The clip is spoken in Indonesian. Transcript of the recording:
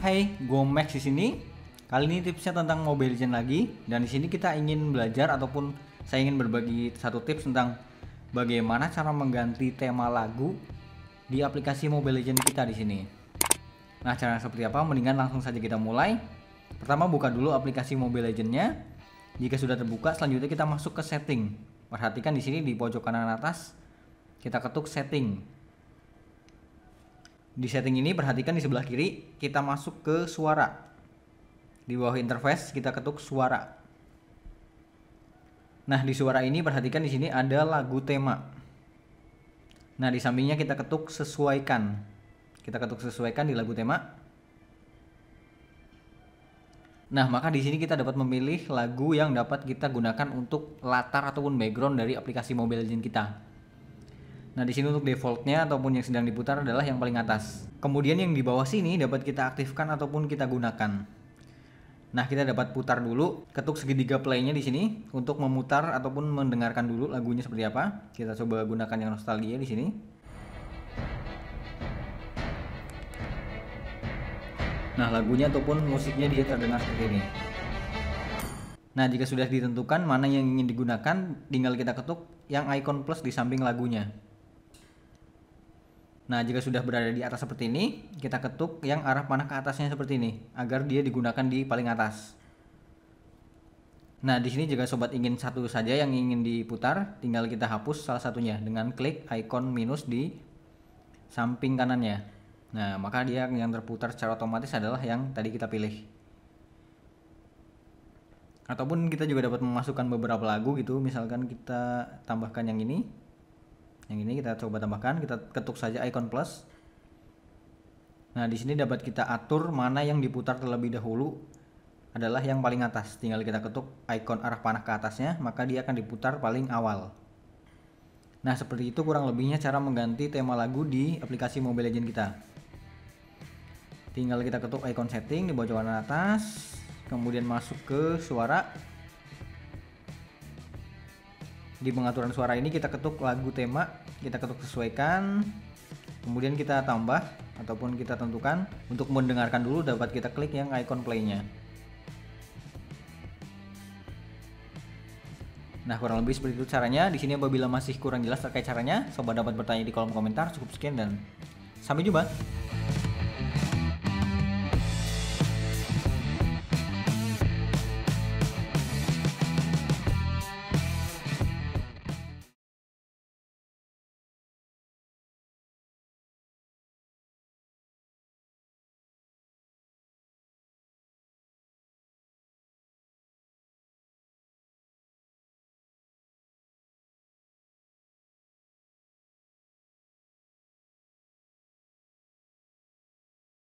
Hai, gue Max di sini. Kali ini tipsnya tentang Mobile Legends lagi, dan di sini kita ingin belajar ataupun saya ingin berbagi satu tips tentang bagaimana cara mengganti tema lagu di aplikasi Mobile Legends kita di sini. Nah, cara seperti apa? Mendingan langsung saja kita mulai. Pertama, buka dulu aplikasi Mobile Legends-nya. Jika sudah terbuka, selanjutnya kita masuk ke setting. Perhatikan di sini di pojok kanan atas, kita ketuk setting. Di setting ini perhatikan di sebelah kiri kita masuk ke suara. Di bawah interface kita ketuk suara. Nah, di suara ini perhatikan di sini ada lagu tema. Nah, di sampingnya kita ketuk sesuaikan. Kita ketuk sesuaikan di lagu tema. Nah, maka di sini kita dapat memilih lagu yang dapat kita gunakan untuk latar ataupun background dari aplikasi Mobile Legends kita. Nah, di sini untuk defaultnya ataupun yang sedang diputar adalah yang paling atas. Kemudian yang di bawah sini dapat kita aktifkan ataupun kita gunakan. Nah, kita dapat putar dulu, ketuk segitiga play-nya di sini untuk memutar ataupun mendengarkan dulu lagunya seperti apa. Kita coba gunakan yang nostalgia di sini. Nah, lagunya ataupun musiknya dia terdengar seperti ini. Nah, jika sudah ditentukan mana yang ingin digunakan, tinggal kita ketuk yang icon plus di samping lagunya. Nah, jika sudah berada di atas seperti ini, kita ketuk yang arah panah ke atasnya seperti ini, agar dia digunakan di paling atas. Nah, di sini jika sobat ingin satu saja yang ingin diputar, tinggal kita hapus salah satunya dengan klik icon minus di samping kanannya. Nah, maka dia yang terputar secara otomatis adalah yang tadi kita pilih. Ataupun kita juga dapat memasukkan beberapa lagu gitu, misalkan kita tambahkan yang ini. Yang ini kita coba tambahkan, kita ketuk saja icon plus. Nah, di sini dapat kita atur mana yang diputar terlebih dahulu adalah yang paling atas. Tinggal kita ketuk icon arah panah ke atasnya, maka dia akan diputar paling awal. Nah, seperti itu kurang lebihnya cara mengganti tema lagu di aplikasi Mobile Legends kita. Tinggal kita ketuk icon setting di pojok kanan atas, kemudian masuk ke suara. Di pengaturan suara ini kita ketuk lagu tema, kita ketuk sesuaikan, kemudian kita tambah ataupun kita tentukan. Untuk mendengarkan dulu dapat kita klik yang icon play-nya. Nah, kurang lebih seperti itu caranya. Di sini apabila masih kurang jelas terkait caranya, sobat dapat bertanya di kolom komentar. Cukup sekian dan sampai jumpa.